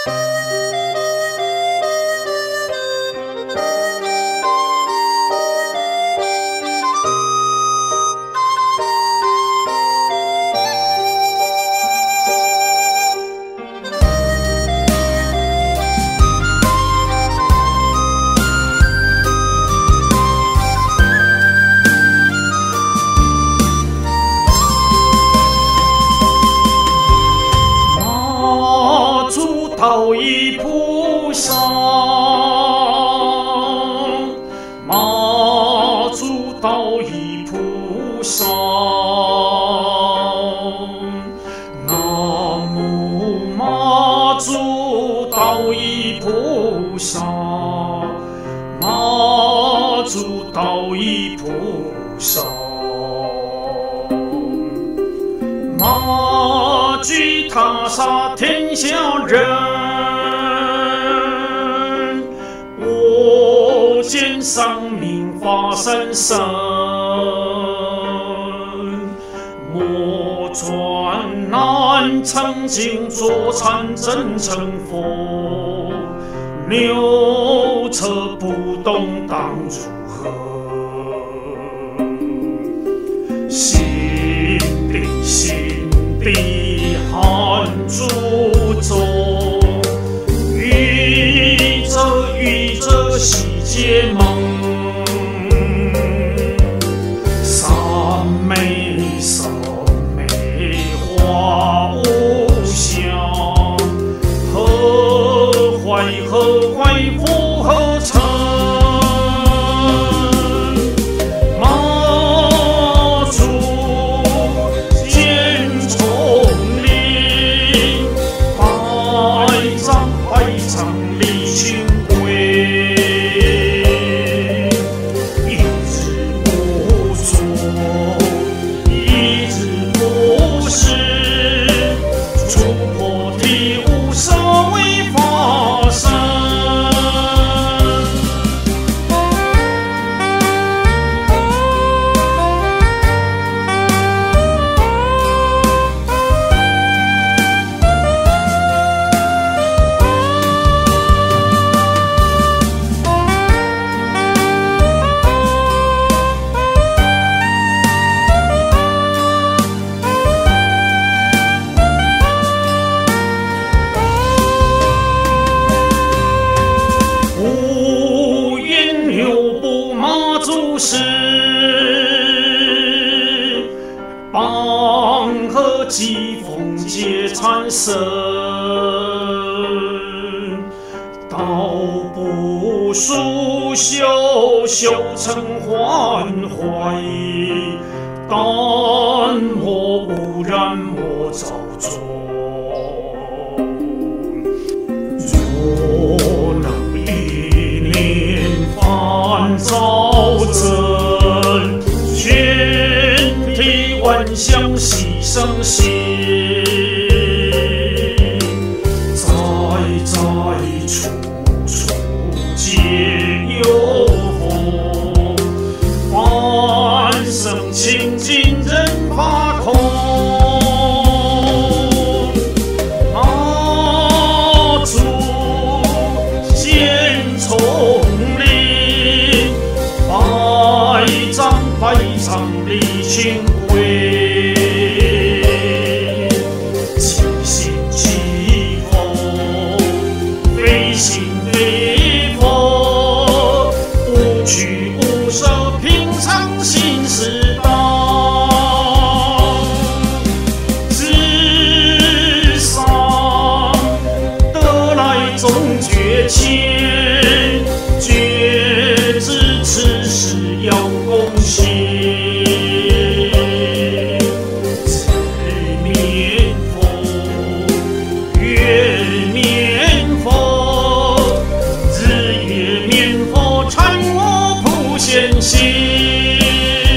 道义菩萨，妈祖道义菩萨，南无妈祖道义菩萨，妈祖道义菩萨，妈举他杀天下人。 见生命发生神，莫转难曾经坐禅真成佛，牛车不动当如何？心底含珠咒，遇着喜。 结盟，三昧花无相，何怀复何成？妈祖见丛林，百丈立群贵。 是邦和疾风皆缠身，道不书修成幻怀，但莫不然莫造作。若能一念翻造。 全体万象牺牲心，在处皆有佛，凡生清净人怕空。妈祖见丛林。 百丈立群贵，其心其佛，非心非佛，无取无舍，平常心是道。至上得来终觉前，觉知此事要共行。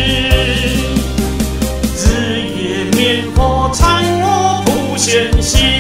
日夜念佛，参我普贤行。